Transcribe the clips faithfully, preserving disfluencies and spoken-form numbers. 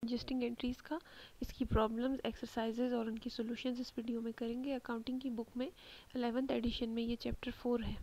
Adjusting entries का, इसकी problems, exercises और उनकी सॉल्यूशंस इस वीडियो में करेंगे। अकाउंटिंग की बुक में एलेवेंथ एडिशन में ये चैप्टर फोर है।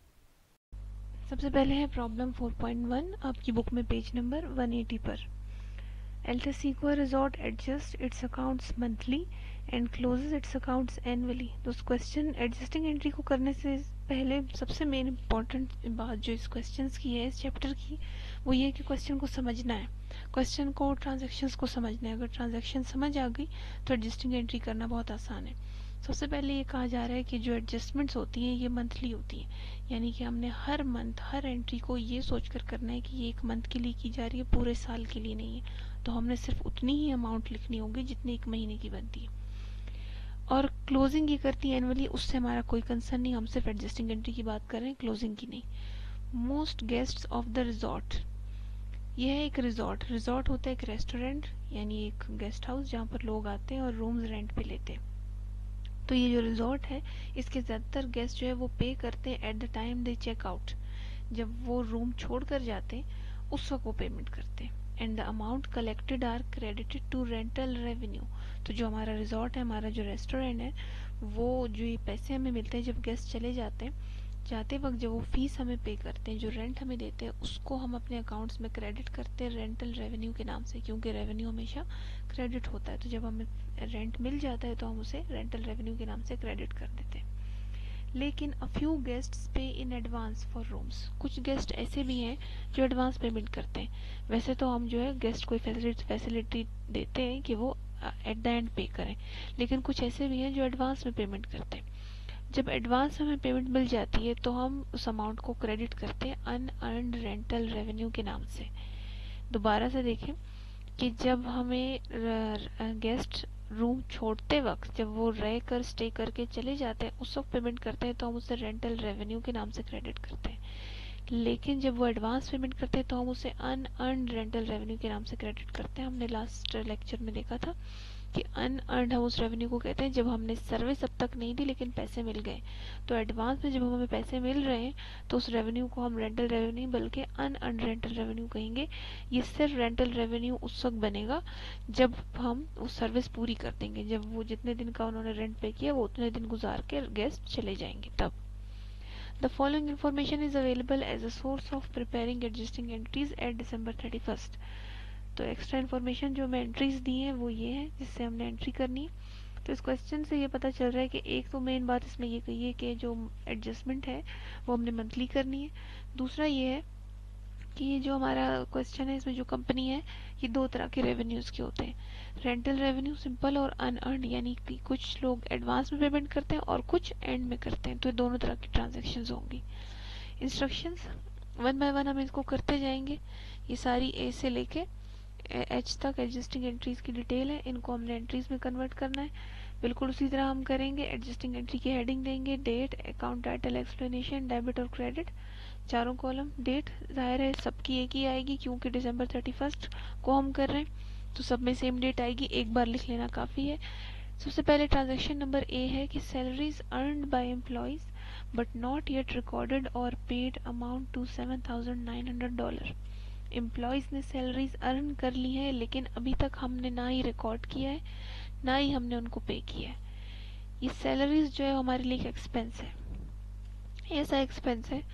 सबसे पहले है प्रॉब्लम फोर पॉइंट वन, आपकी बुक में पेज नंबर वन एटी पर। Alta Sequoia Resort adjusts its accounts monthly and closes its accounts annually। तो उस क्वेश्चन एडजस्टिंग एंट्री को करने से पहले सबसे मेन इम्पॉर्टेंट बात जो इस क्वेश्चन की है, इस चैप्टर की, वो ये कि क्वेश्चन को समझना है, क्वेश्चन को, ट्रांजेक्शन्स को समझना है। अगर ट्रांजेक्शन समझ आ गई तो एडजस्टिंग एंट्री करना बहुत आसान है। सबसे पहले ये कहा जा रहा है कि जो एडजस्टमेंट्स होती हैं ये मंथली होती हैं, यानी कि हमने हर मंथ हर एंट्री को ये सोचकर करना है कि ये एक मंथ के लिए की जा रही है, पूरे साल के लिए नहीं है। तो हमने सिर्फ उतनी ही अमाउंट लिखनी होगी जितनी एक महीने की बनती है। और क्लोजिंग ये करती है एनुअली, उससे हमारा कोई कंसर्न नहीं, हम सिर्फ एडजस्टिंग एंट्री की बात कर रहे हैं, क्लोजिंग की नहीं। Most guests of the resort, यह है एक रिजॉर्ट। रिजॉर्ट होता है एक रेस्टोरेंट यानी एक गेस्ट हाउस जहाँ पर लोग आते हैं और रूम्स रेंट पे लेते हैं। तो ये जो रिजॉर्ट है इसके ज़्यादातर गेस्ट जो है वो पे करते हैं at the time they check out, जब वो रूम छोड़ कर जाते हैं उस वक्त वो पेमेंट करते हैं। And the amount collected are credited to rental revenue. तो जो हमारा रिजॉर्ट है, हमारा जो रेस्टोरेंट है, वो जो ये पैसे हमें मिलते हैं जब गेस्ट चले जाते हैं, जाते वक्त जब वो फीस हमें पे करते हैं, जो रेंट हमें देते हैं, उसको हम अपने अकाउंट्स में क्रेडिट करते हैं रेंटल रेवेन्यू के नाम से, क्योंकि रेवेन्यू हमेशा क्रेडिट होता है। तो जब हमें रेंट मिल जाता है तो हम उसे रेंटल रेवेन्यू के नाम से क्रेडिट कर देते हैं। लेकिन अ few guests pay in advance for rooms, कुछ गेस्ट ऐसे भी हैं जो एडवांस पेमेंट करते हैं। वैसे तो हम जो है गेस्ट को फैसिलिटी फैसिलिटी देते हैं कि वो एट द एंड पे करें, लेकिन कुछ ऐसे भी हैं जो एडवांस में पेमेंट करते हैं। जब एडवांस हमें पेमेंट मिल जाती है तो हम उस अमाउंट को क्रेडिट करते हैं अनअर्न्ड रेंटल रेवेन्यू के नाम से। दोबारा से देखें कि जब हमें गेस्ट रूम छोड़ते वक्त, जब वो रह कर स्टे करके चले जाते हैं, उस वक्त पेमेंट करते हैं तो हम उसे रेंटल रेवेन्यू के नाम से क्रेडिट करते हैं। लेकिन जब वो एडवांस पेमेंट करते हैं तो हम उसे अनअर्न्ड रेंटल रेवेन्यू के नाम से क्रेडिट करते हैं। हमने लास्ट लेक्चर में देखा था कि अनअर्न्ड हम उस रेवेन्यू को कहते हैं जब हमने सर्विस अब तक नहीं दी लेकिन पैसे मिल गए। तो एडवांस में जब हमें पैसे मिल रहे हैं तो उस रेवेन्यू को हम रेंटल रेवेन्यू बल्कि अनअर्न्ड रेंटल रेवेन्यू कहेंगे। ये सिर्फ रेंटल रेवेन्यू उस वक्त बनेगा जब हम उस सर्विस पूरी कर देंगे, जब वो जितने दिन का उन्होंने रेंट पे किया वो उतने दिन गुजार के गेस्ट चले जाएंगे तब। The following information is available as a source of preparing adjusting entries at December thirty first. तो एक्स्ट्रा इन्फॉर्मेशन जो हमें एंट्रीज दी हैं वो ये है जिससे हमने एंट्री करनी है। तो इस क्वेश्चन से ये पता चल रहा है कि एक तो मेन बात इसमें ये कही है कि जो एडजस्टमेंट है वो हमने मंथली करनी है। दूसरा ये है कि ये जो हमारा क्वेश्चन है इसमें जो कंपनी है ये दो तरह के रेवेन्यूज़ के होते हैं, रेंटल रेवेन्यू सिंपल और अनअर्न्ड, यानी कि कुछ लोग एडवांस में पेमेंट करते हैं और कुछ एंड में करते हैं। तो ये दोनों तरह की ट्रांजेक्शन्स होंगी। इंस्ट्रक्शंस वन बाय वन हम इसको करते जाएंगे। ये सारी ए से लेके एच तक एडजस्टिंग एंट्रीज की डिटेल है, इनको हमने एंट्रीज में कन्वर्ट करना है। बिल्कुल उसी तरह हम करेंगे। एडजस्टिंग एंट्री की हेडिंग देंगे date, account title, explanation, debit और क्रेडिट, चारों कॉलम। डेट जाहिर है सबकी एक ही आएगी क्योंकि दिसंबर थर्टी फर्स्ट को हम कर रहे हैं तो सब में सेम डेट आएगी, एक बार लिख लेना काफ़ी है। सबसे पहले ट्रांजेक्शन नंबर ए है कि salaries earned by employees but not yet recorded और paid amount to seven thousand nine hundred dollar. Employees ने सैलरीज अर्न कर ली है लेकिन अभी तक हमने ना ही रिकॉर्ड किया है ना ही हमने उनको पे किया है। ये सैलरीज जो है हमारे लिए एक एक्सपेंस है, ऐसा एक्सपेंस है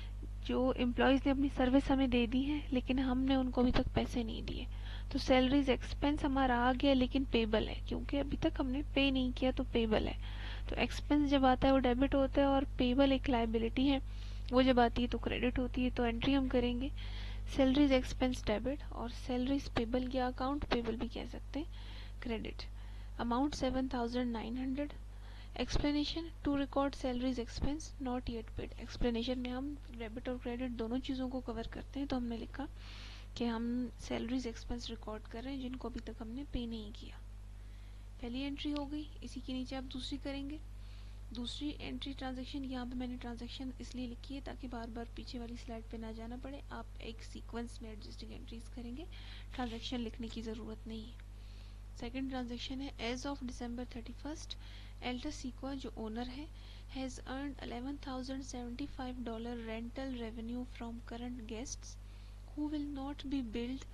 जो एम्प्लॉयज़ ने अपनी सर्विस हमें दे दी है लेकिन हमने उनको अभी तक पैसे नहीं दिए। तो सैलरीज एक्सपेंस हमारा आ गया लेकिन पेबल है, क्योंकि अभी तक हमने पे नहीं किया तो पेबल है। तो एक्सपेंस जब आता है वो डेबिट होता है और पेबल एक लायबिलिटी है, वो जब आती है तो क्रेडिट होती है। तो एंट्री हम करेंगे सैलरीज एक्सपेंस डेबिट और सैलरीज पेबल या अकाउंट पेबल भी कह सकते हैं credit. Amount seven thousand nine hundred. Explanation to record salaries expense not yet paid. Explanation में हम डेबिट और क्रेडिट दोनों चीज़ों को कवर करते हैं। तो हमने लिखा कि हम सैलरीज एक्सपेंस रिकॉर्ड कर रहे हैं जिनको अभी तक हमने पे नहीं किया। पहली एंट्री हो गई, इसी के नीचे आप दूसरी करेंगे। दूसरी एंट्री ट्रांजैक्शन, यहाँ पे मैंने ट्रांजैक्शन इसलिए लिखी है ताकि बार बार पीछे वाली स्लाइड पे ना जाना पड़े, आप एक सीक्वेंस में एडजस्टिंग एंट्रीज करेंगे, ट्रांजैक्शन लिखने की ज़रूरत नहीं है। सेकेंड ट्रांजैक्शन है as of December thirty first Alta Sequoia जो ओनर है has earned eleven thousand seventy five dollar rental revenue from current guests who will not be billed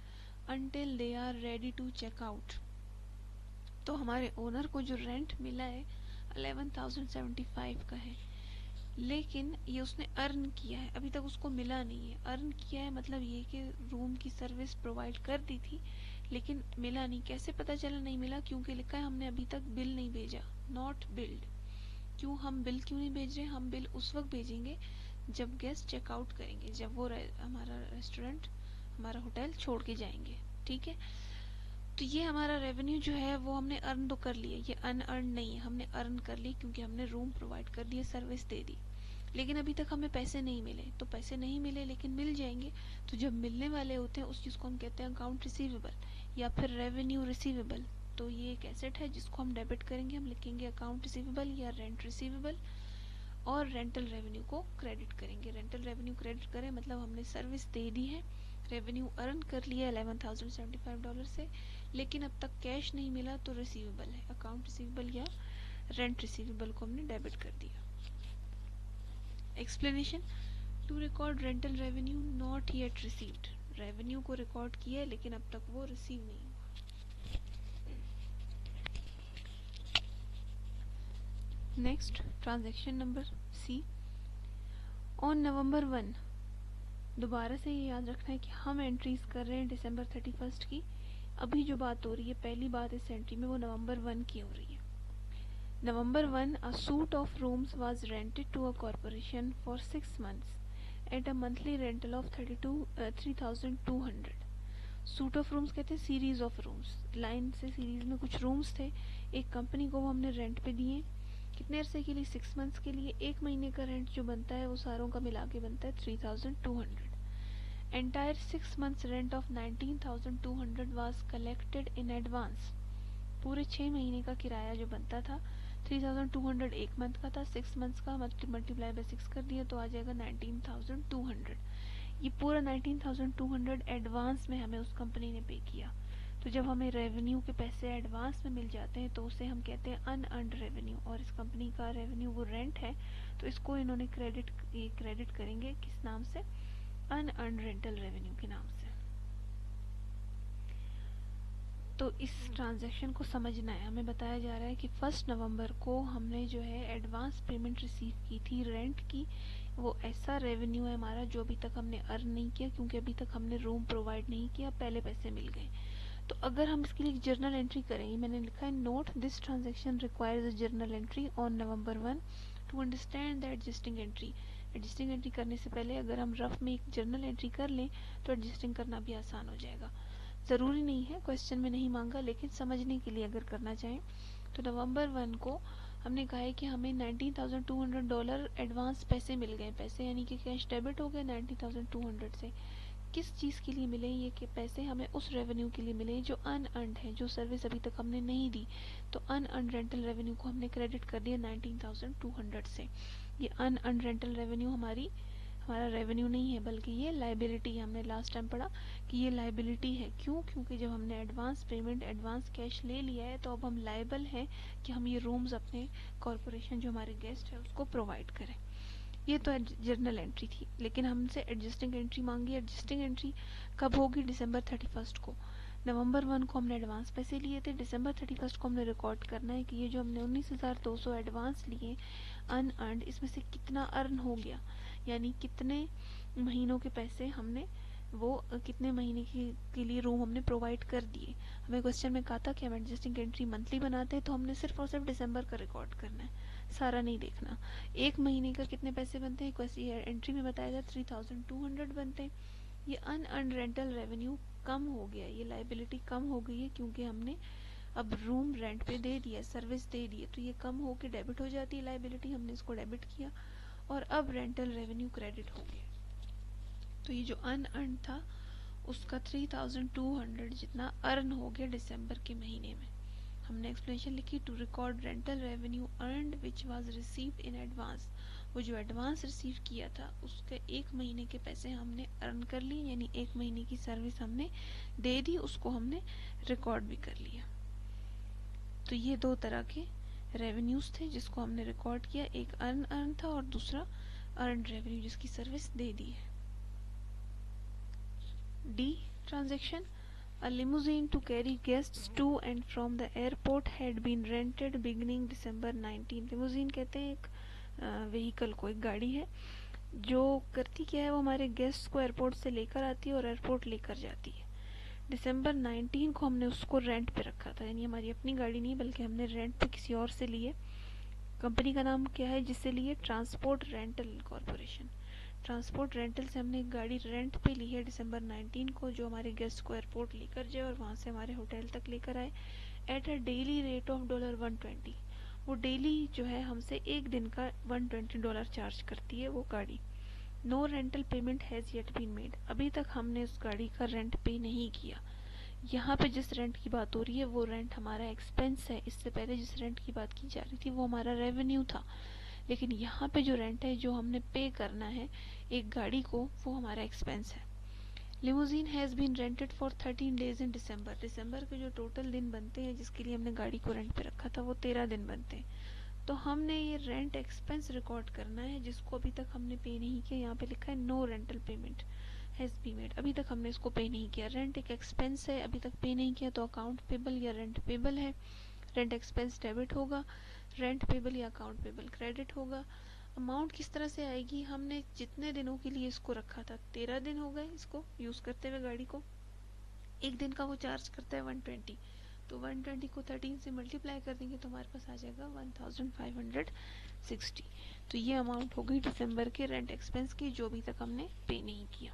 until they are ready to check out। तो हमारे owner को जो rent मिला है eleven thousand seventy five का है, लेकिन ये उसने अर्न किया है, अभी तक उसको मिला नहीं है। अर्न किया है मतलब ये कि रूम की सर्विस प्रोवाइड कर दी थी लेकिन मिला नहीं। कैसे पता चला नहीं मिला? क्योंकि लिखा है हमने अभी तक बिल नहीं भेजा, नॉट बिल्ड। क्यों हम बिल क्यों नहीं भेज रहे? हम बिल उस वक्त भेजेंगे जब गेस्ट चेकआउट करेंगे, जब वो हमारा रेस्टोरेंट, हमारा होटल छोड़ के जाएंगे। ठीक है, तो ये हमारा रेवेन्यू जो है वो हमने अर्न तो कर लिया, ये अनअर्न नहीं है, हमने अर्न कर ली क्योंकि हमने रूम प्रोवाइड कर दिया, सर्विस दे दी। लेकिन अभी तक हमें पैसे नहीं मिले, तो पैसे नहीं मिले लेकिन मिल जाएंगे। तो जब मिलने वाले होते हैं उस चीज़ को हम कहते हैं अकाउंट रिसीवेबल या फिर रेवेन्यू रिसीवेबल। तो ये एक एसेट है जिसको हम डेबिट करेंगे, हम लिखेंगे अकाउंट रिसीवेबल या रेंट रिसीवेबल, और रेंटल रेवेन्यू को क्रेडिट करेंगे। रेंटल रेवेन्यू क्रेडिट करें मतलब हमने सर्विस दे दी है, रेवेन्यू अर्न कर लिया eleven thousand seventy five dollar से, लेकिन अब तक कैश नहीं मिला, तो रिसीवेबल है, अकाउंट रिसीवेबल या रेंट रिसीवेबल को हमने डेबिट कर दिया। Explanation, to record rental revenue not yet received. Revenue को रिकॉर्ड किया है लेकिन अब तक वो रिसीव नहीं हुआ। Next, transaction number C. On November one, दोबारा से ये याद रखना है कि हम एंट्रीज कर रहे हैं दिसंबर थर्टी फर्स्ट की। अभी जो बात हो रही है, पहली बात इस एंट्री में, वो नवंबर वन की हो रही है। November one, a suite of rooms was rented to a corporation for six months at a monthly rental of thirty-two uh, three thousand two hundred। Suite of rooms कहते हैं सीरीज ऑफ रूम्स, लाइन से series में कुछ rooms थे, एक company को वो हमने रेंट पे दिए। कितने अरसे के लिए? सिक्स मंथ्स के लिए। एक महीने का रेंट जो बनता है वो सारों का मिला के बनता है three thousand two hundred. Entire six months rent of nineteen thousand two hundred was collected in advance. पूरे छः महीने का किराया जो बनता था, थ्री थाउजेंड टू हंड्रेड एक मंथ का था, सिक्स मंथ्स का मल्टीप्लाई बाय सिक्स कर दिया तो आ जाएगा नाइनटीन थाउजेंड टू हंड्रेड। ये पूरा nineteen thousand two hundred advance में हमें उस कंपनी ने पे किया। तो जब हमें रेवेन्यू के पैसे एडवांस में मिल जाते हैं तो उसे हम कहते हैं अनअर्न्ड रेवेन्यू, और इस कंपनी का रेवेन्यू वो रेंट है, तो इसको इन्होंने क्रेडिट ये क्रेडिट करेंगे किस नाम से? अनअर्न्ड रेंटल रेवेन्यू के नाम से। तो इस ट्रांजैक्शन को समझना है, हमें बताया जा रहा है कि फर्स्ट नवंबर को हमने जो है एडवांस पेमेंट रिसीव की थी रेंट की। वो ऐसा रेवेन्यू है हमारा जो अभी तक हमने अर्न नहीं किया, क्योंकि अभी तक हमने रूम प्रोवाइड नहीं किया, पहले पैसे मिल गए। तो अगर हम इसके लिए जर्नल एंट्री करेंगे, मैंने लिखा है note this transaction requires a journal entry on November one to understand the adjusting entry. Adjusting entry करने से पहले अगर हम रफ में एक जर्नल एंट्री कर लें तो एडजस्टिंग करना भी आसान हो जाएगा। ज़रूरी नहीं है, क्वेश्चन में नहीं मांगा, लेकिन समझने के लिए अगर करना चाहें तो नवंबर वन को हमने कहा है कि हमें nineteen thousand two hundred dollar advance पैसे मिल गए। पैसे यानी कि कैश डेबिट हो गए नाइनटीन थाउजेंड टू हंड्रेड से। किस चीज़ के लिए मिले? ये कि पैसे हमें उस रेवेन्यू के लिए मिले जो अनअर्न्ड है, जो सर्विस अभी तक हमने नहीं दी। तो अनअर्न्ड रेंटल रेवेन्यू को हमने क्रेडिट कर दिया नाइनटीन थाउजेंड टू हंड्रेड से। ये अनअर्न्ड रेंटल रेवेन्यू हमारी हमारा रेवेन्यू नहीं है, बल्कि ये लाइबिलिटी है। हमने लास्ट टाइम पढ़ा कि ये लाइबिलिटी है। क्यों? क्योंकि जब हमने एडवांस पेमेंट, एडवांस कैश ले लिया है तो अब हम लाइबल हैं कि हम ये रूम्स अपने कॉरपोरेशन जो हमारे गेस्ट है उसको प्रोवाइड करें। ये तो जर्नल एंट्री थी, लेकिन हमसे एडजस्टिंग एंट्री मांगी। एडजस्टिंग एंट्री कब होगी? दिसंबर थर्टी फर्स्ट को। नवंबर वन को हमने एडवांस पैसे लिए थे, दिसंबर थर्टी फर्स्ट को हमने रिकॉर्ड करना है कि ये जो हमने उन्नीस हज़ार दो सौ एडवांस लिए अनअर्न्ड, इसमें से कितना अर्न हो गया, यानी कितने महीनों के पैसे हमने वो कितने महीने की के लिए रूम हमने प्रोवाइड कर दिए। हमें क्वेश्चन में कहा था कि हम एडजस्टिंग एंट्री मंथली बनाते हैं, तो हमने सिर्फ और सिर्फ दिसंबर का रिकॉर्ड करना है, सारा नहीं देखना। एक महीने का कितने पैसे बनते हैं, क्वेश्चन एंट्री में बताया था थ्री थाउजेंड टू हंड्रेड बनते हैं। ये अनअर्न्ड रेंटल रेवेन्यू कम हो गया, ये लाइबिलिटी कम हो गई है, क्योंकि हमने अब रूम रेंट पे दे दिया, सर्विस दे दी है, तो ये कम हो के डेबिट हो जाती है लाइबिलिटी। हमने इसको डेबिट किया और अब रेंटल रेवेन्यू क्रेडिट हो गया। तो ये जो अनअर्न था उसका थ्री थाउजेंड टू हंड्रेड जितना अर्न हो गया दिसंबर के महीने में। हमने एक्सप्लेनेशन लिखी, to record rental revenue earned which was received in advance. वो जो एडवांस रिसीव किया था उसके एक महीने के पैसे हमने अर्न कर लिए, यानी एक महीने की सर्विस हमने दे दी, उसको हमने रिकॉर्ड भी कर लिया। तो ये दो तरह के रेवेन्यूज थे जिसको हमने रिकॉर्ड किया, एक अर्न अर्न था और दूसरा अर्न रेवेन्यू जिसकी सर्विस दे दी है। D transaction, A limousine to carry guests to and from the airport had been rented beginning December nineteenth. Limousine कहते हैं एक व्हीकल को, एक गाड़ी है जो करती क्या है, वो हमारे गेस्ट को एयरपोर्ट से लेकर आती है और एयरपोर्ट लेकर जाती है। दिसंबर नाइनटीन को हमने उसको रेंट पे रखा था, यानी हमारी अपनी गाड़ी नहीं बल्कि हमने रेंट पे किसी और से लिए। कंपनी का नाम क्या है जिससे लिए? Transport rental corporation. Transport rental से हमने एक गाड़ी रेंट पे ली है दिसंबर नाइनटीन को, जो हमारे गेस्ट को एयरपोर्ट लेकर जाए और वहाँ से हमारे होटल तक लेकर आए at a daily rate of dollar one twenty. वो डेली जो है हमसे एक दिन का वन ट्वेंटी डॉलर चार्ज करती है वो गाड़ी। No rental payment has yet been made. अभी तक हमने उस गाड़ी का रेंट पे नहीं किया। यहाँ पे जिस रेंट की बात हो रही है वो रेंट हमारा एक्सपेंस है। इससे पहले जिस रेंट की बात की जा रही थी वो हमारा रेवेन्यू था, लेकिन यहाँ पे जो रेंट है जो हमने पे करना है एक गाड़ी को, वो हमारा एक्सपेंस है। Limousine has been rented for thirteen days in December. दिसंबर के जो टोटल दिन बनते हैं जिसके लिए हमने गाड़ी को रेंट पे रखा था वो तेरह दिन बनते हैं। तो हमने ये रेंट एक्सपेंस रिकॉर्ड करना है जिसको अभी तक हमने पे नहीं किया। यहाँ पे लिखा है no rental payment has be made. अभी तक हमने इसको पे नहीं किया। रेंट एक एक्सपेंस है, अभी तक पे नहीं किया तो अकाउंट पेबल या रेंट पेबल है। रेंट एक्सपेंस डेबिट होगा, रेंट पेबल या अकाउंट पेबल क्रेडिट होगा। अमाउंट किस तरह से आएगी? हमने जितने दिनों के लिए इसको रखा था, तेरह दिन हो गए इसको यूज़ करते हुए गाड़ी को, एक दिन का वो चार्ज करता है वन ट्वेंटी, तो वन ट्वेंटी को थर्टीन से मल्टीप्लाई कर देंगे तो हमारे पास आ जाएगा one thousand five hundred sixty. तो ये अमाउंट हो गई दिसंबर के रेंट एक्सपेंस की जो अभी तक हमने पे नहीं किया।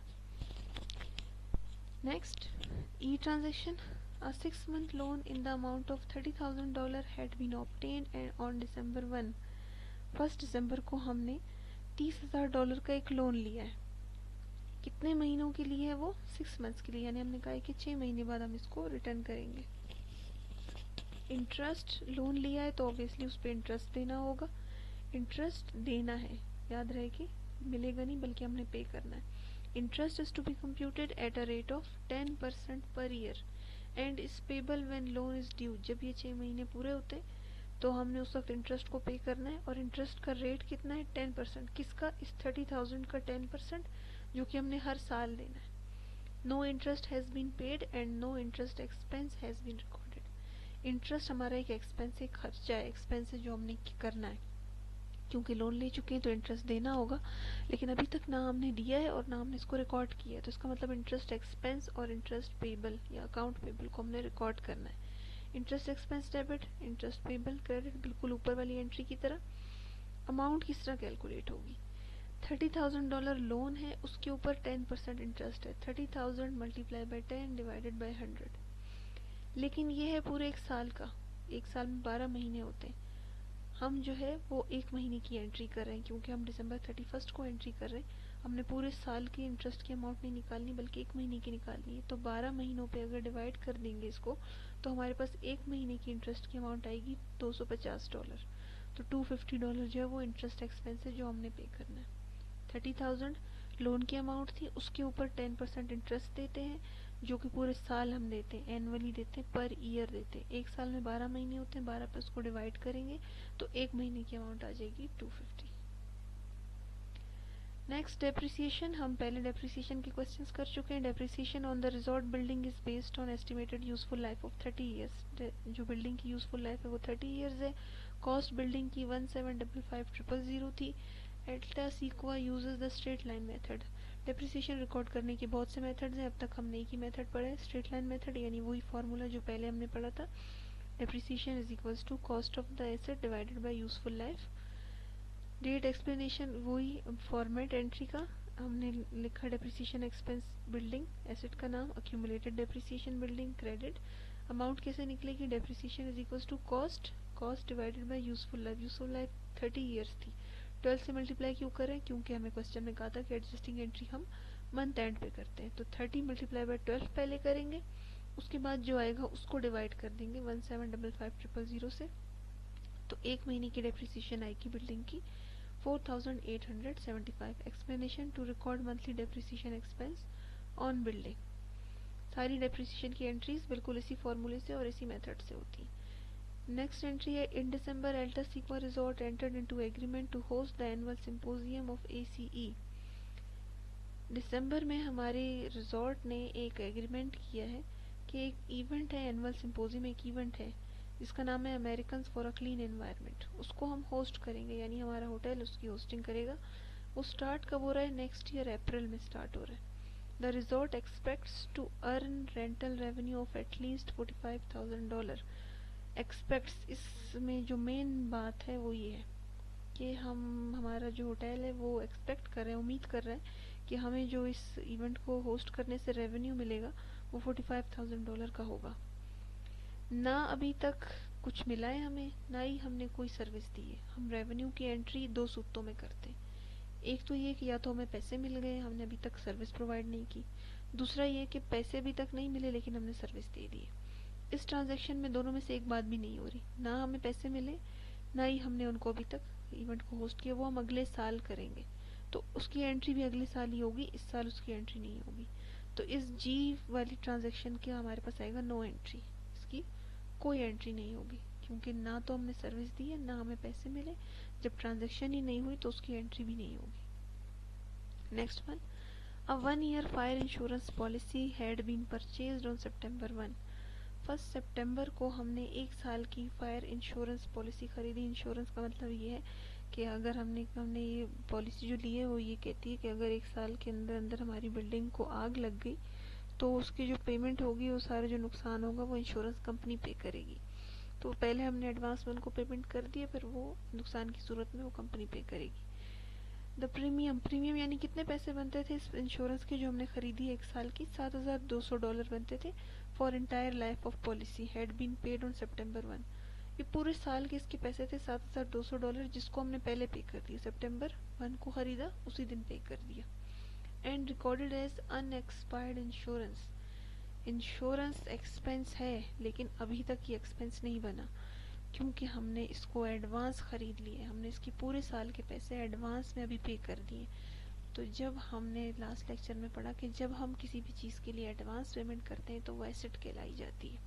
Next, E transaction. A six-month loan in the amount of thirty thousand dollars had been obtained and on December one, first दिसंबर को हमने तीस हजार डॉलर का एक लोन लिया है। कितने महीनों के लिए है वो? सिक्स मंथ्स के लिए, यानी हमने कहा है कि छः महीने बाद हम इसको रिटर्न करेंगे। इंटरेस्ट लोन लिया है तो ऑब्वियसली उस पर इंटरेस्ट देना होगा। इंटरेस्ट देना है, याद रहे कि मिलेगा नहीं बल्कि हमने पे करना है। Interest is to be computed at a rate of ten percent per year and is payable when loan is due. जब ये छः महीने पूरे होते तो हमने उस वक्त इंटरेस्ट को पे करना है और इंटरेस्ट का रेट कितना है? Ten percent. किसका? इस थर्टी थाउजेंड का टेन परसेंट जो कि हमने हर साल देना है। No interest has been paid and no interest expense has been recorded. Interest हमारा एक एक्सपेंस है, खर्चा है, एक्सपेंस है जो हमने करना है। क्योंकि लोन ले चुके हैं तो इंटरेस्ट देना होगा, लेकिन अभी तक ना हमने दिया है और ना हमने इसको रिकॉर्ड किया है, तो इसका मतलब इंटरेस्ट एक्सपेंस और इंटरेस्ट पेबल या अकाउंट पेबल को हमने रिकॉर्ड करना है। Interest expense debit, interest payable credit, बिल्कुल ऊपर वाली एंट्री की तरह। अमाउंट किस तरह कैलकुलेट होगी? थर्टी थाउजेंड डॉलर लोन है, उसके ऊपर टेन परसेंट इंटरेस्ट है। Thirty thousand multiply by ten divided by hundred. लेकिन ये है पूरे एक साल का, एक साल में बारह महीने होते हैं। हम जो है वो एक महीने की एंट्री कर रहे हैं क्योंकि हम दिसंबर थर्टी फर्स्ट को एंट्री कर रहे हैं। हमने पूरे साल की इंटरेस्ट की अमाउंट नहीं निकालनी बल्कि एक महीने की निकालनी है। तो बारह महीनों पे अगर डिवाइड कर देंगे इसको तो हमारे पास एक महीने की इंटरेस्ट की अमाउंट आएगी दो सौ पचास डॉलर। तो टू फिफ्टी डॉलर जो है वो इंटरेस्ट एक्सपेंस है जो हमने पे करना है। थर्टी थाउजेंड लोन की अमाउंट थी, उसके ऊपर टेन परसेंट इंटरेस्ट देते हैं जो कि पूरे साल हम देते हैं, एनुअली देते हैं, पर ईयर देते हैं। एक साल में बारह महीने होते हैं, बारह पे उसको डिवाइड करेंगे तो एक महीने की अमाउंट आ जाएगी टू फिफ्टी। Next, depreciation. हम पहले डेप्रिसिएशन के क्वेश्चंस कर चुके हैं। Depreciation on the resort building is based on estimated useful life of thirty years. जो बिल्डिंग की यूजफुल लाइफ है वो थर्टी ईयर्स है। कॉस्ट बिल्डिंग की one seven double five triple zero थी। Alta Sequa uses the straight line method. Depreciation record करने के बहुत से मेथड्स हैं, अब तक हमने एक ही मेथड पढ़ा है, स्ट्रेट लाइन मेथड, यानी वही फार्मूला जो पहले हमने पढ़ा था। Depreciation is equals to cost of the asset divided by useful life. Date explanation वही फॉर्मेट एंट्री का हमने लिखा, डेप्रिसिएशन एक्सपेंस बिल्डिंग, एसेट का नाम, accumulated depreciation building, credit. Amount कैसे निकलेगी? Depreciation is equals to cost, cost divided by useful life. Useful life thirty years थी। Twelve से मल्टीप्लाई क्यों करें? क्योंकि हमें क्वेश्चन में कहा था कि एडजस्टिंग एंट्री हम मंथ एंड पे करते हैं। तो थर्टी मल्टीप्लाई बाय ट्वेल्व पहले करेंगे, उसके बाद जो आएगा उसको डिवाइड कर देंगे one seven double five triple zero से। तो एक महीने की डेप्रिसिएशन आएगी बिल्डिंग की four thousand eight hundred seventy five. Explanation to record monthly depreciation expense on building. सारी डेप्रिसिएशन की एंट्रीज बिल्कुल इसी फॉर्मूले से और इसी मेथड से होती है। नेक्स्ट एंट्री है, in December Alta Sequa resort entered into agreement to host the annual symposium of ACE. दिसंबर में हमारे रिजॉर्ट ने एक एग्रीमेंट किया है कि एक इवेंट है, एनुअल सिंपोजियम एक इवेंट है जिसका नाम है Americans for a clean environment, उसको हम होस्ट करेंगे, यानी हमारा होटल उसकी होस्टिंग करेगा। वो स्टार्ट कब हो रहा है? नेक्स्ट ईयर अप्रैल में स्टार्ट हो रहा है। The resort expects to earn rental revenue of at least forty five thousand dollar. Expects, इसमें जो मेन बात है वो ये है कि हम हमारा जो होटल है वो एक्सपेक्ट कर रहे हैं, उम्मीद कर रहे हैं कि हमें जो इस इवेंट को होस्ट करने से रेवेन्यू मिलेगा वो फोर्टी फाइव थाउजेंड डॉलर का होगा। ना अभी तक कुछ मिला है हमें, ना ही हमने कोई सर्विस दी है। हम रेवेन्यू की एंट्री दो सूत्रों में करते हैं। एक तो ये कि या तो हमें पैसे मिल गए, हमने अभी तक सर्विस प्रोवाइड नहीं की। दूसरा ये कि पैसे अभी तक नहीं मिले लेकिन हमने सर्विस दे दी है। इस ट्रांजैक्शन में दोनों में से एक बात भी नहीं हो रही, ना हमें पैसे मिले ना ही हमने उनको अभी तक इवेंट को होस्ट किया। वो हम अगले साल करेंगे तो उसकी एंट्री भी अगले साल ही होगी, इस साल उसकी एंट्री नहीं होगी। तो इस जी वाली ट्रांजैक्शन के हमारे पास आएगा नो एंट्री, इसकी कोई एंट्री नहीं होगी क्योंकि ना तो हमने सर्विस दी है ना हमें पैसे मिले। जब ट्रांजैक्शन ही नहीं हुई तो उसकी एंट्री भी नहीं होगी। Next one, a one year fire insurance policy had been purchased on September one. First सितंबर को हमने एक साल की फायर इंश्योरेंस पॉलिसी खरीदी। इंश्योरेंस का मतलब ये है कि अगर हमने हमने ये पॉलिसी जो ली है वो ये कहती है कि अगर एक साल के अंदर अंदर हमारी बिल्डिंग को आग लग गई तो उसकी जो पेमेंट होगी, वो सारा जो नुकसान होगा वो इंश्योरेंस कंपनी पे करेगी। तो पहले हमने एडवांस में उनको पेमेंट कर दिया, फिर वो नुकसान की सूरत में वो कंपनी पे करेगी। द प्रीमियम, प्रीमियम यानी कितने पैसे बनते थे इस इंश्योरेंस के जो हमने खरीदी एक साल की? सात हजार दो सौ डॉलर बनते थे for entire life of policy had been paid on September one. ये पूरे साल के इसके पैसे थे सात हजार दो सौ डॉलर, जिसको हमने पहले पे कर दिया। सितंबर वन को खरीदा, उसी दिन पे कर दिया। And recorded as unexpired insurance. Insurance expense है लेकिन अभी तक ये एक्सपेंस नहीं बना क्योंकि हमने इसको एडवांस खरीद लिए। हमने इसकी पूरे साल के पैसे एडवांस में अभी पे कर दिए। तो जब हमने लास्ट लेक्चर में पढ़ा कि जब हम किसी भी चीज़ के लिए एडवांस पेमेंट करते हैं तो वो एसेट कहलाई जाती है।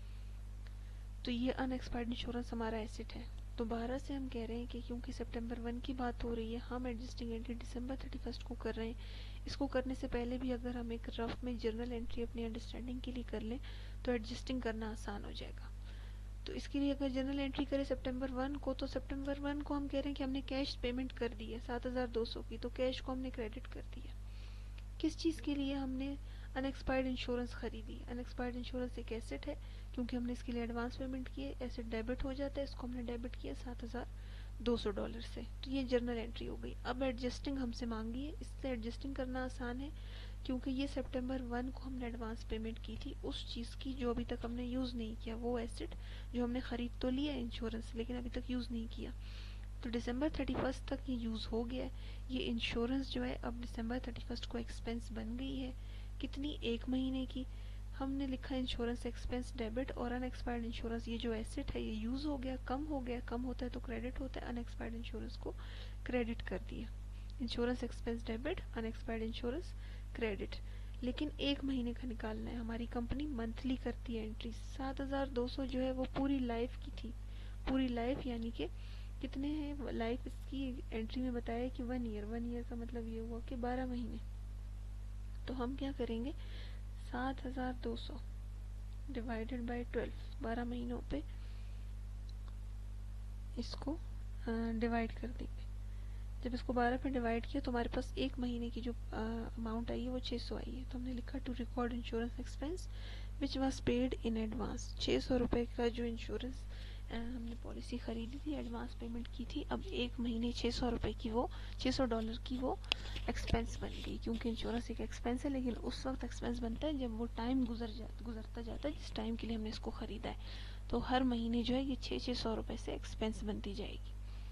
तो ये अनएक्सपायर्ड इंश्योरेंस हमारा एसेट है। दोबारा से हम कह रहे हैं कि क्योंकि सितंबर वन की बात हो रही है, हम adjusting entry December thirty first को कर रहे हैं। इसको करने से पहले भी अगर हम एक रफ में जर्नल एंट्री अपनी अंडरस्टैंडिंग के लिए कर लें तो एडजस्टिंग करना आसान हो जाएगा। तो इसके लिए अगर जनरल एंट्री करें सितंबर वन को, तो सितंबर वन को हम कह रहे हैं कि हमने कैश पेमेंट कर दी है सात हजार दो सौ की, तो कैश को हमने क्रेडिट कर दिया। किस चीज़ के लिए? हमने अनएक्सपायर्ड इंश्योरेंस खरीदी। अनएक्सपायर्ड इंश्योरेंस एक एसेट है क्योंकि हमने इसके लिए एडवांस पेमेंट किए, एसेट डेबिट हो जाता है, इसको हमने डेबिट किया सात हजार दो सौ डॉलर से। तो ये जर्नल एंट्री हो गई। अब एडजस्टिंग हमसे मांगी है, इससे एडजस्टिंग करना आसान है क्योंकि ये सितंबर वन को हमने एडवांस पेमेंट की थी उस चीज़ की जो अभी तक हमने यूज़ नहीं किया। वो एसेट जो हमने खरीद तो लिया इंश्योरेंस लेकिन अभी तक यूज़ नहीं किया, तो दिसंबर थर्टी फर्स्ट तक ये यूज़ हो गया है। ये इंश्योरेंस जो है अब दिसंबर थर्टी फर्स्ट को एक्सपेंस बन गई है। कितनी? एक महीने की। हमने लिखा इंश्योरेंस एक्सपेंस डेबिट, और अनएक्सपायर्ड इंश्योरेंस ये जो एसेट है ये यूज़ हो गया, कम हो गया। कम होता है तो क्रेडिट होता है, अनएक्सपायर्ड इंश्योरेंस को क्रेडिट कर दिया। Insurance expense debit, unexpired insurance credit. लेकिन एक महीने का निकालना है। हमारी कंपनी मंथली करती है एंट्री। सात हजार दो सौ जो है वो पूरी लाइफ की थी। पूरी लाइफ यानी कि कितने हैं लाइफ इसकी एंट्री में बताया कि वन ईयर। वन ईयर का मतलब ये हुआ कि बारह महीने। तो हम क्या करेंगे, सात हजार दो सौ डिवाइडेड बाई ट्वेल्व, बारह महीनों पे इसको डिवाइड कर देंगे। जब इसको बारह पे डिवाइड किया तो हमारे पास एक महीने की जो अमाउंट आई है वो छः सौ आई है। तो हमने लिखा to record insurance expense which was paid in advance. छः सौ रुपये का जो इंश्योरेंस हमने पॉलिसी खरीदी थी, एडवांस पेमेंट की थी, अब एक महीने छः सौ रुपये की वो छः सौ डॉलर की वो एक्सपेंस बन गई। क्योंकि इंश्योरेंस एक एक्सपेंस है लेकिन उस वक्त एक्सपेंस बनता है जब वो टाइम गुजर जा गुजरता जाता है जिस टाइम के लिए हमने इसको ख़रीदा है। तो हर महीने जो है ये छः छः सौ रुपये से एक्सपेंस बनती जाएगी।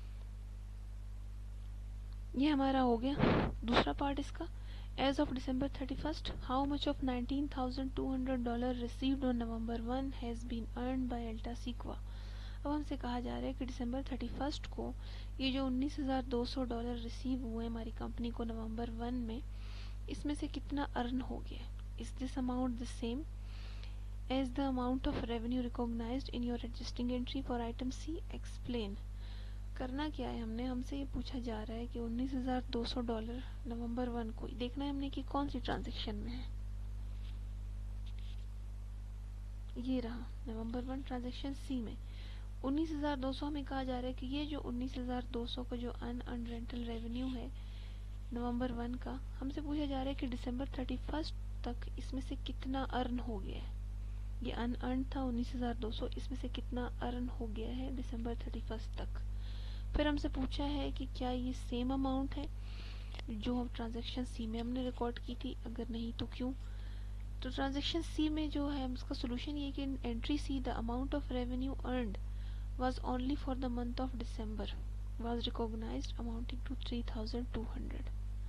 ये हमारा हो गया। दूसरा पार्ट इसका, as of December thirty first how much of nineteen thousand two hundred dollar received on November one has been earned by Alta Sequa. अब हमसे कहा जा रहा है कि दिसंबर थर्टी फर्स्ट को ये जो उन्नीस हज़ार दो सौ डॉलर रिसीव हुए हमारी कंपनी को नवंबर वन में, इसमें से कितना अर्न हो गया। Is this amount the same as the amount of revenue recognized in your adjusting entry for item C? Explain. करना क्या है, हमने हमसे ये पूछा जा रहा है कि उन्नीस हज़ार दो सौ डॉलर नवंबर वन को देखना है हमने कि कौन सी ट्रांजैक्शन में है। ये रहा नवंबर वन ट्रांजेक्शन सी में उन्नीस हज़ार दो सौ हमें कहा जा रहा है कि ये जो उन्नीस हज़ार दो सौ का जो अनअर्न्ड रेंटल रेवेन्यू है नवंबर वन का, हमसे पूछा जा रहा है कि दिसंबर थर्टी फर्स्ट तक इसमें से कितना अर्न हो गया है। ये अनअर्न्ड था उन्नीस हज़ार दो सौ, इसमें से कितना अर्न हो गया है दिसंबर थर्टी फर्स्ट तक। फिर हमसे पूछा है कि क्या ये सेम अमाउंट है जो हम ट्रांजेक्शन सी में हमने रिकॉर्ड की थी, अगर नहीं तो क्यों। तो ट्रांजेक्शन सी में जो है उसका सोल्यूशन ये कि entry C the amount of revenue earned was only for the month of December was recognized amounting to three thousand two hundred।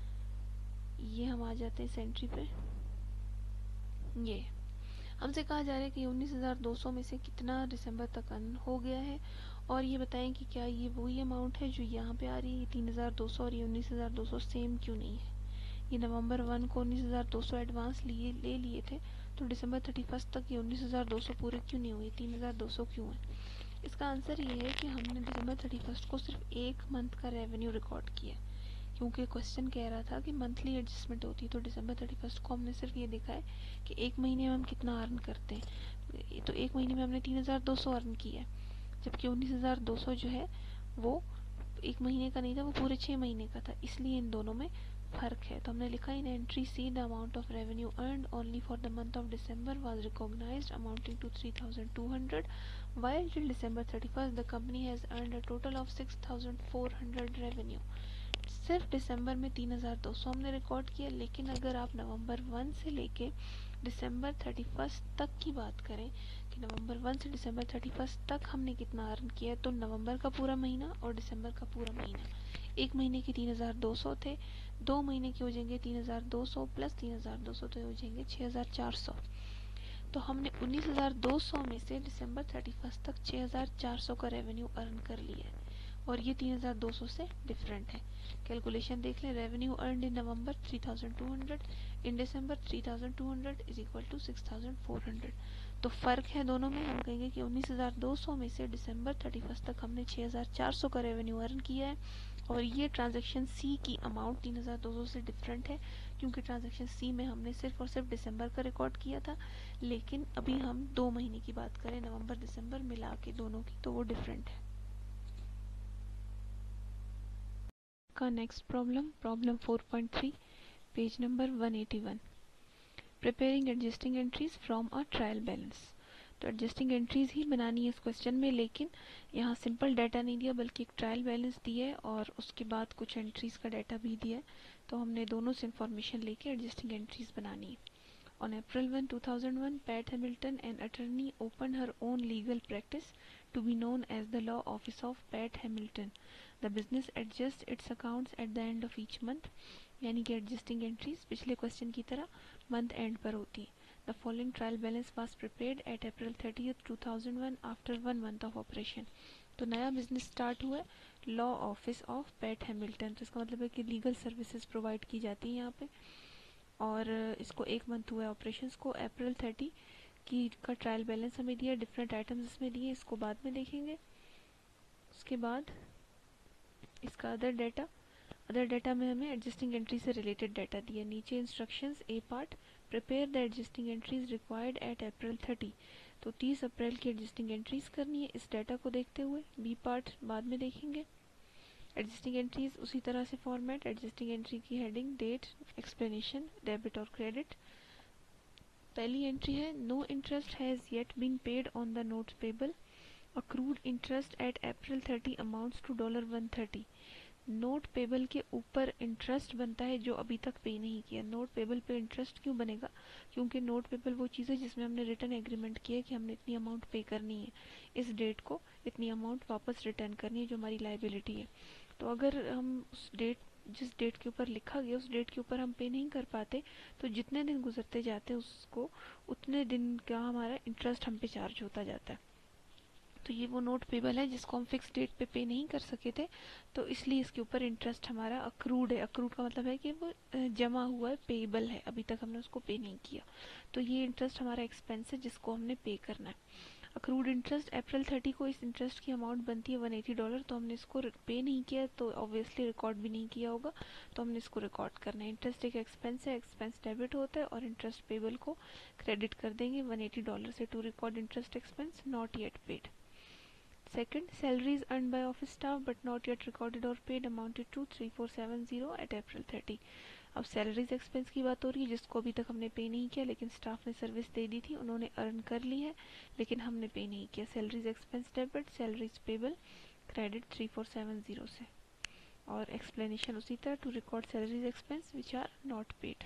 ये हम आ जाते हैं इस एंट्री पे। ये हमसे कहा जा रहा है कि उन्नीस हज़ार दो सौ में से कितना दिसंबर तक अर्न हो गया है और ये बताएं कि क्या ये वही अमाउंट है जो यहाँ पे आ रही है तीन हज़ार दो सौ और ये उन्नीस हज़ार दो सौ सेम क्यों नहीं है। ये नवंबर वन को उन्नीस हज़ार दो सौ एडवांस लिए ले लिए थे तो दिसंबर थर्टी फर्स्ट तक ये उन्नीस हज़ार दो सौ पूरे क्यों नहीं हुए, तीन हज़ार दो सौ क्यों है। इसका आंसर ये है कि हमने दिसंबर थर्टी फर्स्ट को सिर्फ एक मंथ का रेवेन्यू रिकॉर्ड किया क्योंकि क्वेश्चन कह रहा था कि मंथली एडजस्टमेंट होती है। तो दिसंबर थर्टी फर्स्ट को हमने सिर्फ ये देखा है कि एक महीने में हम कितना अर्न करते हैं, तो एक महीने में हमने तीन हज़ार दो सौ अर्न किया है जबकि उन्नीस हज़ार दो सौ जो है वो एक महीने का नहीं था, वो पूरे छः महीने का था, इसलिए इन दोनों में फ़र्क है। तो हमने लिखा in entry C the amount of revenue earned only for the month of December was recognized amounting to three thousand two hundred while till December thirty-first the company has earned a total of six thousand four hundred revenue। सिर्फ दिसंबर में तीन हज़ार दो सौ हमने record किया, लेकिन अगर आप नवंबर वन से लेके दिसंबर थर्टी फर्स्ट तक की बात करें कि नवंबर वन से दिसंबर थर्टी फर्स्ट तक हमने कितना अर्न किया, तो नवंबर का पूरा महीना और दिसंबर का पूरा महीना, एक महीने के तीन हज़ार दो सौ थे, दो महीने के हो जाएंगे तीन हज़ार दो सौ प्लस तीन हज़ार दो सौ तो हो जाएंगे छः हज़ार चार सौ। तो हमने उन्नीस हज़ार दो सौ में से दिसंबर थर्टी फर्स्ट तक छः हज़ार चार सौ का रेवेन्यू अर्न कर लिया है और ये तीन हज़ार दो सौ से डिफरेंट है। कैलकुलेशन देख लें, revenue earned in November three thousand two hundred, in December three thousand two hundred is equal to six thousand four hundred. तो फ़र्क है दोनों में। हम कहेंगे कि उन्नीस हज़ार दो सौ में से दिसंबर थर्टी फर्स्ट तक हमने छः हज़ार चार सौ का रेवेन्यू अर्न किया है और ये ट्रांजैक्शन सी की अमाउंट तीन हज़ार दो सौ से डिफरेंट है क्योंकि ट्रांजैक्शन सी में हमने सिर्फ और सिर्फ दिसंबर का रिकॉर्ड किया था, लेकिन अभी हम दो महीने की बात करें नवंबर दिसंबर मिला के दोनों की तो वो डिफरेंट है। का next problem problem four point three page number one eighty one. Preparing adjusting entries from a trial balance. तो एडजस्टिंग एंट्रीज ही बनानी है इस क्वेश्चन में, लेकिन यहाँ सिंपल डाटा नहीं दिया बल्कि एक ट्रायल बैलेंस दिया है और उसके बाद कुछ एंट्रीज का डाटा भी दिया है। तो हमने दोनों से इंफॉर्मेशन लेके एडजस्टिंग एंट्रीज बनानी है। On April first, two thousand one, Pat Hamilton, an attorney, opened her own legal practice to be known as the Law Office of Pat Hamilton. The business adjusts its accounts at the end of each month, यानी कि adjusting entries पिछले question की तरह month and पर होती है। The following trial balance was prepared at April thirtieth, two thousand one after one month of operation. तो नया बिजनेस स्टार्ट हुआ है law office of Pat Hamilton, तो इसका मतलब है कि लीगल सर्विसेज प्रोवाइड की जाती है यहाँ पे और इसको एक मंथ हुआ है ऑपरेशंस को। अप्रैल थर्टी की का ट्रायल बैलेंस हमें दिया, डिफरेंट आइटम्स इसमें दिए, इसको बाद में देखेंगे। उसके बाद इसका अदर डाटा, अदर डाटा में हमें एडजस्टिंग एंट्री से रिलेटेड डाटा दिया। नीचे instructions, A part prepare the adjusting entries required at April thirty, तो तीस अप्रैल की एडजस्टिंग एंट्रीज करनी है इस डाटा को देखते हुए। बी पार्ट बाद में देखेंगे। एडजस्टिंग एंट्रीज उसी तरह से फॉर्मेट, एडजस्टिंग एंट्री की हेडिंग, डेट, एक्सप्लेनेशन, डेबिट और क्रेडिट। पहली एंट्री है no interest has yet been paid on the note payable, accrued interest at April thirty amounts to dollar one thirty. Note payable के ऊपर interest बनता है जो अभी तक पे नहीं किया। नोट पेबल पे इंटरेस्ट क्यों बनेगा, क्योंकि नोट पेबल वो चीज़ है जिसमें हमने रिटर्न एग्रीमेंट किया है कि हमने इतनी अमाउंट पे करनी है, इस डेट को इतनी अमाउंट वापस रिटर्न करनी है जो हमारी लाइबिलिटी है। तो अगर हम उस डेट, जिस डेट के ऊपर लिखा गया उस डेट के ऊपर हम पे नहीं कर पाते तो जितने दिन गुजरते जाते हैं उसको उतने दिन का हमारा इंटरेस्ट हम पे चार्ज होता जाता है। तो ये वो नोट पेबल है जिसको हम फिक्स डेट पे पे नहीं कर सके थे, तो इसलिए इसके ऊपर इंटरेस्ट हमारा अक्रूड है। अक्रूड का मतलब है कि वो जमा हुआ है, पेबल है, अभी तक हमने उसको पे नहीं किया, तो ये इंटरेस्ट हमारा एक्सपेंस है जिसको हमने पे करना है। अक्रूड इंटरेस्ट, अप्रैल थर्टी को इस इंटरेस्ट की अमाउंट बनती है वन एटी डॉलर, तो हमने इसको पे नहीं किया तो ऑब्वियसली रिकॉर्ड भी नहीं किया होगा, तो हमने इसको रिकॉर्ड करना है। इंटरेस्ट एक एक्सपेंस है, एक्सपेंस डेबिट होता है और इंटरेस्ट पेबल को क्रेडिट कर देंगे वन एटी डॉलर से to record interest expense not yet paid. Second, salaries earned by office staff but not yet recorded or paid amounted to three four seven zero at April thirty. अब salaries expense की बात हो रही है जिसको अभी तक हमने पे नहीं किया, लेकिन स्टाफ ने सर्विस दे दी थी, उन्होंने अर्न कर ली है लेकिन हमने पे नहीं किया। Salaries expense debit, salaries payable credit three four seven zero से। और एक्सप्लेनेशन उसी तरह, to record salaries expense which are not paid.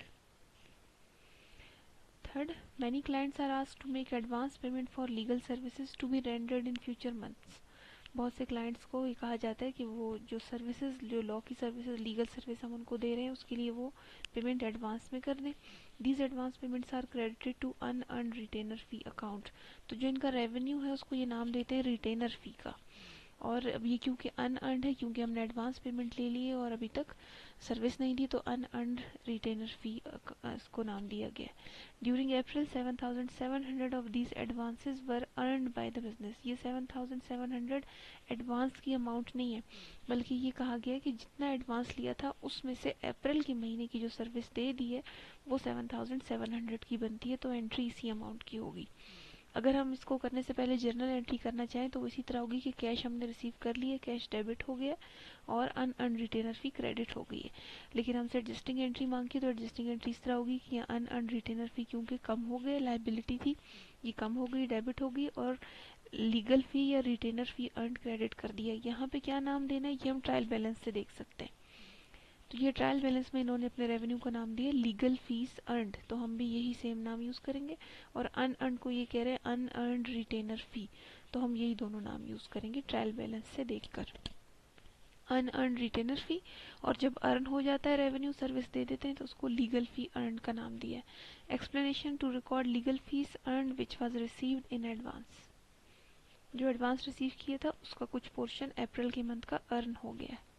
Third, many clients are asked to make advance payment for legal services to be rendered in future months. बहुत से clients को ये कहा जाता है कि वो जो सर्विसेज, जो लॉ की सर्विसेज, लीगल सर्विस हम उनको दे रहे हैं उसके लिए वो पेमेंट एडवांस में कर दें। These advance payments are credited to unearned retainer fee account. तो जो इनका रेवेन्यू है उसको ये नाम देते हैं रिटेनर फी का। और अब ये क्योंकि अनअर्न्ड है, क्योंकि हमने एडवांस पेमेंट ले ली है और अभी तक सर्विस नहीं दी, तो अनअर्न्ड रिटेनर फी इसको नाम दिया गया। During April seven thousand seven hundred of these advances were earned by the business. ये seven thousand seven hundred advance की अमाउंट नहीं है, बल्कि ये कहा गया कि जितना एडवांस लिया था उसमें से अप्रैल के महीने की जो सर्विस दे दी है वो सेवन थाउजेंड सेवन हंड्रेड की बनती है, तो एंट्री इसी अमाउंट की होगी। अगर हम इसको करने से पहले जर्नल एंट्री करना चाहें तो इसी तरह होगी कि कैश हमने रिसीव कर लिया, कैश डेबिट हो गया और अनअर्न्ड रिटेनर फी क्रेडिट हो गई है। लेकिन हमसे एडजस्टिंग एंट्री मांगी तो एडजस्टिंग एंट्री इस तरह होगी कि अनअर्न्ड रिटेनर फी क्योंकि कम हो गए, लायबिलिटी थी ये कम हो गई, डेबिट हो गई, और लीगल फी या रिटेनर फी अर्न क्रेडिट कर दिया। यहाँ पे क्या नाम देना है ये हम ट्रायल बैलेंस से देख सकते हैं। तो ये ट्रायल बैलेंस में इन्होंने अपने रेवेन्यू को नाम दिया लीगल फीस अर्नड, तो हम भी यही सेम नाम यूज़ करेंगे। और अनअर्न्ड को ये कह रहे हैं अनअर्न्ड रिटेनर फी, तो हम यही दोनों नाम यूज़ करेंगे ट्रायल बैलेंस से देखकर। अनअर्न्ड रिटेनर फी, और जब अर्न हो जाता है रेवेन्यू, सर्विस दे देते हैं, तो उसको लीगल फी अर्नड का नाम दिया है। Explanation, to record legal fees earned which was received in advance. जो एडवांस रिसीव किया था उसका कुछ पोर्शन अप्रैल के मंथ का अर्न हो गया है।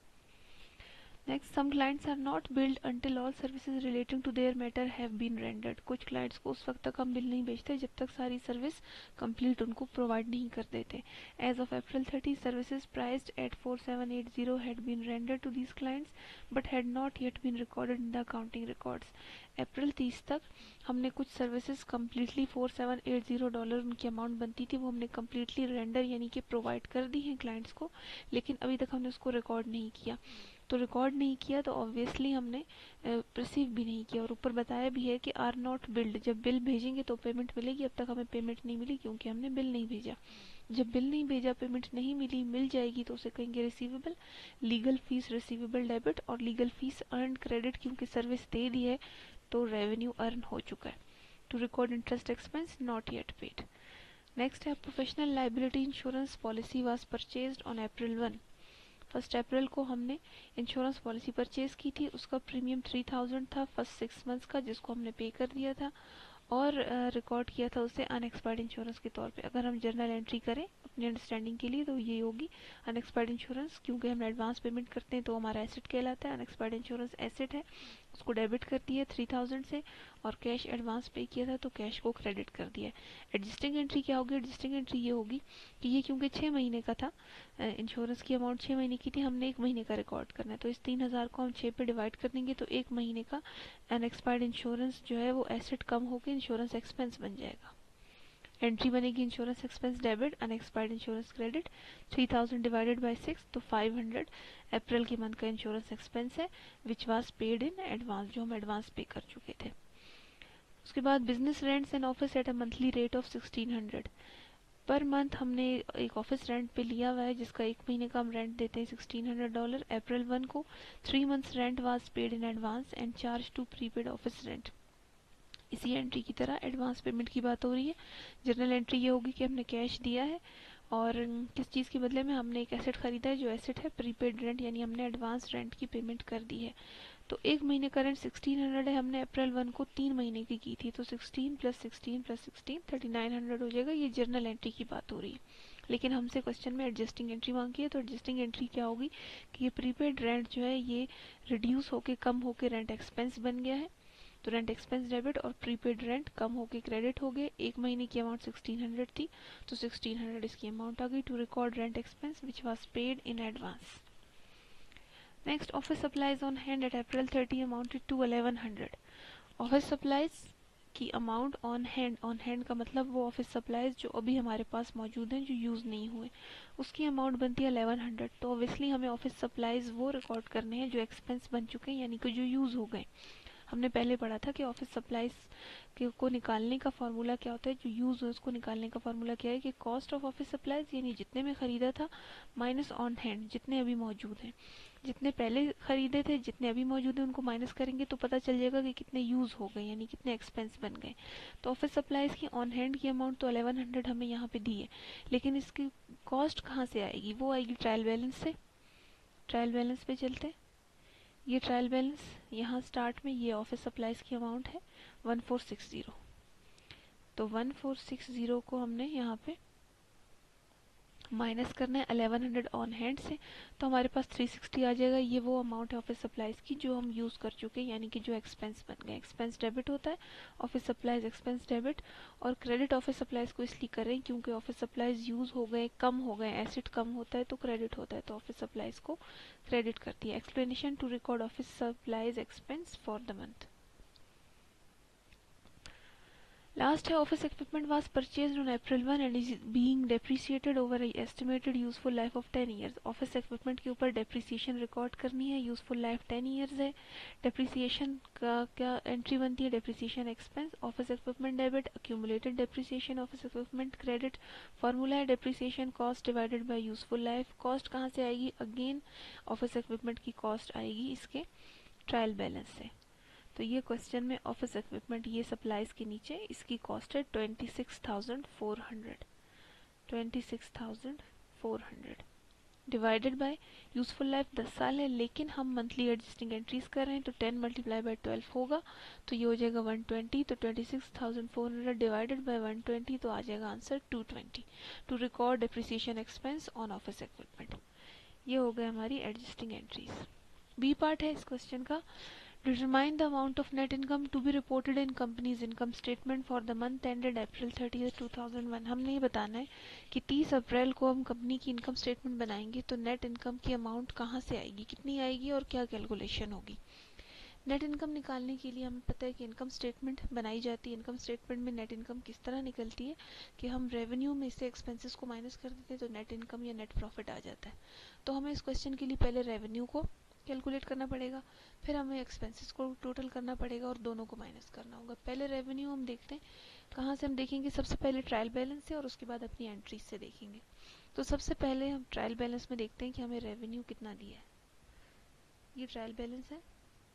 Next, some clients are not billed until all services relating to their matter have been rendered. कुछ clients को उस वक्त तक हम बिल नहीं भेजते जब तक सारी सर्विस कंप्लीट उनको प्रोवाइड नहीं कर देते। As of April thirty, services priced at four seven eight zero had been rendered to these clients but had not yet been recorded in the accounting records. अप्रैल तीस तक हमने कुछ services completely four seven eight zero dollar उनकी amount बनती थी वो हमने कम्प्लीटली रेंडर यानी कि प्रोवाइड कर दी हैं क्लाइंट्स को, लेकिन अभी तक हमने उसको रिकॉर्ड नहीं किया। तो रिकॉर्ड नहीं किया तो ऑब्वियसली हमने रिसीव भी नहीं किया। और ऊपर बताया भी है कि आर नॉट बिल्ड, जब बिल भेजेंगे तो पेमेंट मिलेगी, अब तक हमें पेमेंट नहीं मिली क्योंकि हमने बिल नहीं भेजा। जब बिल नहीं भेजा, पेमेंट नहीं मिली, मिल जाएगी तो उसे कहेंगे receivable. Legal fees receivable debit, और लीगल फीस अर्न क्रेडिट, क्योंकि सर्विस दे दी है तो रेवेन्यू अर्न हो चुका है। To record interest expense not yet paid. Next है professional liability insurance policy was purchased on April one. First April को हमने इंश्योरेंस पॉलिसी परचेज की थी, उसका प्रीमियम थ्री थाउजेंड था फर्स्ट सिक्स मंथ्स का, जिसको हमने पे कर दिया था और रिकॉर्ड किया था उसे अनएक्सपायर्ड इंश्योरेंस के तौर पे। अगर हम जर्नल एंट्री करें अपनी अंडरस्टैंडिंग के लिए तो ये होगी अनएक्सपायर्ड इंश्योरेंस, क्योंकि हम एडवांस पेमेंट करते हैं तो हमारा एसेट कहलाता है। अनएक्सपायर्ड इंश्योरेंस एसेट है, उसको डेबिट कर दिया थ्री थाउजेंड से, और कैश एडवांस पे किया था तो कैश को क्रेडिट कर दिया। एडजस्टिंग एंट्री क्या होगी? एडजस्टिंग एंट्री ये होगी कि ये क्योंकि छः महीने का था, इंश्योरेंस की अमाउंट छः महीने की थी, हमने एक महीने का रिकॉर्ड करना है, तो इस तीन हज़ार को हम छः पे डिवाइड कर देंगे तो एक महीने का अनएक्सपायर्ड इंश्योरेंस जो है वो एसेट कम होकर इंश्योरेंस एक्सपेंस बन जाएगा। एंट्री बनेगी insurance expense debit, unexpired insurance credit, three thousand divided by six तो फाइव हंड्रेड अप्रैल के मंथ का इंश्योरेंस एक्सपेंस है which was paid in advance, जो हम एडवांस पे कर चुके थे। उसके बाद business rents and office at a monthly rate of sixteen hundred per month हमने एक ऑफिस रेंट पे लिया हुआ है जिसका एक महीने का हम रेंट देते हैं sixteen hundred dollar. April one को three months rent was paid in advance and charge to prepaid office rent. इसी एंट्री की तरह एडवांस पेमेंट की बात हो रही है। जर्नल एंट्री ये होगी कि हमने कैश दिया है और किस चीज़ के बदले में हमने एक एसेट खरीदा है, जो एसेट है प्रीपेड रेंट, यानी हमने एडवांस रेंट की पेमेंट कर दी है। तो एक महीने का रेंट सिक्सटीन हंड्रेड है, हमने अप्रैल वन को तीन महीने की की थी, तो sixteen plus sixteen plus sixteen thirty nine hundred हो जाएगा। ये जर्नल एंट्री की बात हो रही है, लेकिन हमसे क्वेश्चन में एडजस्टिंग एंट्री मांगी है, तो एडजस्टिंग एंट्री क्या होगी कि ये प्रीपेड रेंट जो है ये रिड्यूस होके कम होके रेंट एक्सपेंस बन गया है, तो रेंट एक्सपेंस डेबिट और प्रीपेड रेंट कम होके क्रेडिट हो गए। एक महीने की अमाउंट सिक्सटीन हंड्रेड थी तो सिक्सटीन हंड्रेड इसकी अमाउंट आ गई to record rent expense which was paid in advance. Next, office supplies on hand at April thirty amounted to eleven hundred. Office supplies की amount on hand, on hand का मतलब वो office supplies जो अभी हमारे पास मौजूद हैं, जो यूज़ नहीं हुए, उसकी अमाउंट बनती है इलेवन हंड्रेड। तो ऑब्वियसली हमें ऑफिस सप्लाईज वो रिकॉर्ड करने हैं जो एक्सपेंस बन चुके हैं, यानी कि जो यूज़ हो गए। हमने पहले पढ़ा था कि ऑफिस सप्लाईज को निकालने का फार्मूला क्या होता है, जो यूज़ हो उसको निकालने का फार्मूला क्या है कि कॉस्ट ऑफ ऑफिस सप्लाईज यानी जितने में ख़रीदा था माइनस ऑन हैंड जितने अभी मौजूद हैं। जितने पहले ख़रीदे थे जितने अभी मौजूद हैं उनको माइनस करेंगे तो पता चल जाएगा कि कितने यूज़ हो गए, यानी कितने एक्सपेंस बन गए। तो ऑफिस सप्लाईज की ऑन हैंड की अमाउंट तो इलेवन हंड्रेड हमें यहाँ पे दी है, लेकिन इसकी कॉस्ट कहाँ से आएगी? वो आएगी ट्रायल बैलेंस से। ट्रायल बैलेंस पे चलते, ये ट्रायल बैलेंस यहाँ स्टार्ट में ये ऑफिस सप्लाईज की अमाउंट है वन फोर सिक्स ज़ीरो। तो वन फोर सिक्स ज़ीरो को हमने यहाँ पे माइनस करना है इलेवन हंड्रेड ऑन हैंड से, तो हमारे पास थ्री सिक्सटी आ जाएगा। ये वो अमाउंट है ऑफिस सप्लाईज की जो हम यूज़ कर चुके हैं, यानी कि जो एक्सपेंस बन गए। एक्सपेंस डेबिट होता है, ऑफिस सप्लाईज एक्सपेंस डेबिट, और क्रेडिट ऑफिस सप्लाईज को इसलिए कर रहे हैं क्योंकि ऑफिस सप्लाईज यूज़ हो गए, कम हो गए, एसिड कम होता है तो क्रेडिट होता है, तो ऑफिस सप्लाईज को क्रेडिट करती है। Explanation to record office supplies expense for the month. Last है, office equipment was purchased on April one and is being depreciated over estimated useful life of ten years. Office equipment के ऊपर depreciation record करनी है, useful life ten years है। Depreciation का क्या entry बनती है? Depreciation expense, office equipment debit, accumulated depreciation, office equipment credit. Formula है depreciation cost divided by useful life. Cost कहाँ से आएगी? अगेन ऑफिस इक्विपमेंट की कॉस्ट आएगी इसके ट्रायल बैलेंस से। तो ये क्वेश्चन में ऑफिस इक्विपमेंट ये सप्लाईज के नीचे इसकी कॉस्ट है twenty six thousand four hundred, twenty six thousand four hundred divided by useful life दस साल है, लेकिन हम मंथली एडजस्टिंग एंट्रीज कर रहे हैं तो टेन मल्टीप्लाई बाय ट्वेल्व होगा तो ये हो जाएगा वन ट्वेंटी। तो twenty six thousand four hundred divided by one twenty तो आ जाएगा answer two twenty to record depreciation expense on office equipment. ये हो गया हमारी एडजस्टिंग एंट्रीज। बी पार्ट है इस क्वेश्चन का, determine the amount of net income to be reported in company's income statement for the month ended April thirtieth two thousand one. हमने ये बताना है कि तीस अप्रैल को हम कंपनी की इनकम स्टेटमेंट बनाएंगे तो नेट इनकम की अमाउंट कहाँ से आएगी, कितनी आएगी और क्या कैलकुलेशन होगी। नेट इनकम निकालने के लिए हमें पता है कि इनकम स्टेटमेंट बनाई जाती है। इनकम स्टेटमेंट में नेट इनकम किस तरह निकलती है कि हम रेवेन्यू में से एक्सपेंसेस को माइनस कर देते हैं तो नेट इनकम या नेट प्रॉफिट आ जाता है। तो हमें इस क्वेश्चन के लिए पहले रेवेन्यू को कैलकुलेट करना पड़ेगा, फिर हमें एक्सपेंसेस को टोटल करना पड़ेगा और दोनों को माइनस करना होगा। पहले रेवेन्यू हम देखते हैं, कहाँ से हम देखेंगे? सबसे पहले ट्रायल बैलेंस से और उसके बाद अपनी एंट्रीज से देखेंगे। तो सबसे पहले हम ट्रायल बैलेंस में देखते हैं कि हमें रेवेन्यू कितना दिया है। ये ट्रायल बैलेंस है,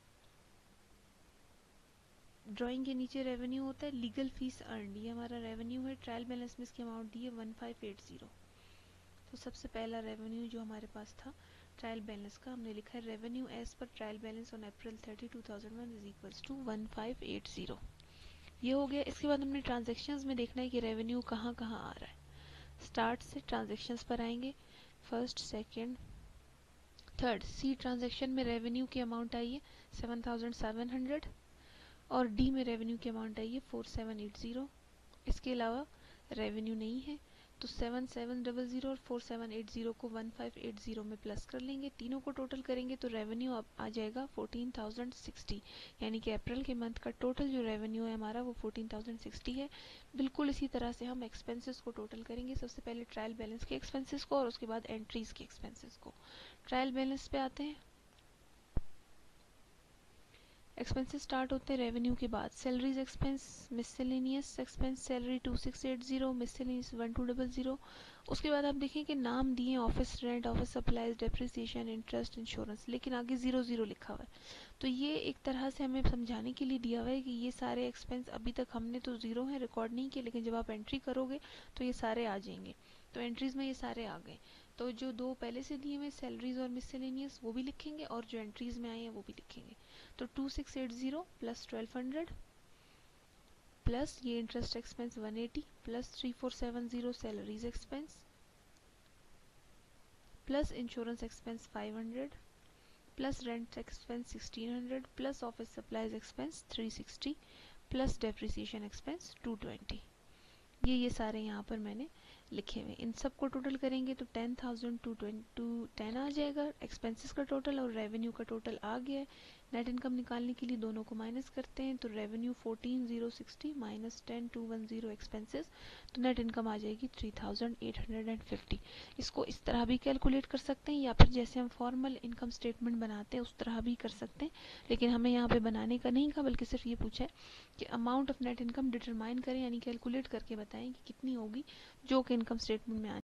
ड्राइंग के नीचे रेवेन्यू होता है, लीगल फीस अर्न, ये हमारा रेवेन्यू है। ट्रायल बैलेंस में इसकी अमाउंट दी है वन फाइव एट ज़ीरो। तो सबसे पहला रेवेन्यू जो हमारे पास था ट्रायल बैलेंस का, हमने लिखा है revenue as per trial balance on April thirty two thousand one is equals to one five eight zero. ये हो गया। इसके बाद हमने ट्रांजेक्शन्स में देखना है कि रेवेन्यू कहाँ कहाँ आ रहा है। स्टार्ट से ट्रांजेक्शन्स पर आएंगे, first second third. C transaction में रेवेन्यू की अमाउंट आई है सेवन थाउजेंड सेवन हंड्रेड और डी में रेवेन्यू की अमाउंट आई है फोर सेवन एट ज़ीरो। इसके अलावा रेवेन्यू नहीं है तो सेवन सेवन डबल ज़ीरो और फोर सेवन एट ज़ीरो को वन फाइव एट ज़ीरो में प्लस कर लेंगे, तीनों को टोटल करेंगे तो रेवेन्यू अब आ जाएगा फोर्टीन थाउजेंड सिक्सटी, यानी कि अप्रैल के मंथ का टोटल जो रेवेन्यू है हमारा वो फोर्टीन थाउजेंड सिक्सटी है। बिल्कुल इसी तरह से हम एक्सपेंसेस को टोटल करेंगे, सबसे पहले ट्रायल बैलेंस के एक्सपेंसेस को और उसके बाद एंट्रीज के एक्सपेंसेस को। ट्रायल बैलेंस पे आते हैं, एक्सपेंसेस स्टार्ट होते हैं रेवेन्यू के बाद। Salaries expense, miscellaneous expense, salary two six eight zero, miscellaneous one two double zero. उसके बाद आप देखें कि नाम दिए office rent, office supplies, depreciation, interest, insurance, लेकिन आगे ज़ीरो ज़ीरो लिखा हुआ है। तो ये एक तरह से हमें समझाने के लिए दिया हुआ है कि ये सारे एक्सपेंस अभी तक हमने तो ज़ीरो है रिकॉर्ड नहीं किए, लेकिन जब आप एंट्री करोगे तो ये सारे आ जाएंगे। तो एंट्रीज में ये सारे आ गए, तो जो दो पहले से दिए हुए सैलरीज और मिससेलेनियस वो भी लिखेंगे और जो एंट्रीज में आए हैं वो भी लिखेंगे। तो two six eight zero plus twelve hundred plus ये interest expense one eighty plus three four seven zero salaries expense plus insurance expense five hundred plus rent expense sixteen hundred, plus office supplies expense three sixty, plus depreciation expense two twenty. ये ये सारे यहाँ पर मैंने लिखे हुए। इन सब को टोटल करेंगे तो ten thousand two two ten आ जाएगा एक्सपेंसेस का टोटल, और रेवेन्यू का टोटल आ गया है। नेट इनकम निकालने के लिए दोनों को माइनस करते हैं, तो revenue fourteen zero sixty minus ten two one zero expenses, तो नेट इनकम आ जाएगी three thousand eight hundred and fifty. इसको इस तरह भी कैलकुलेट कर सकते हैं, या फिर जैसे हम फॉर्मल इनकम स्टेटमेंट बनाते हैं उस तरह भी कर सकते हैं, लेकिन हमें यहाँ पे बनाने का नहीं कहा, बल्कि सिर्फ ये पूछा है कि amount of net income determine करें, यानी कैलकुलेट करके बताएं कि कितनी होगी जो कि इनकम स्टेटमेंट में आनी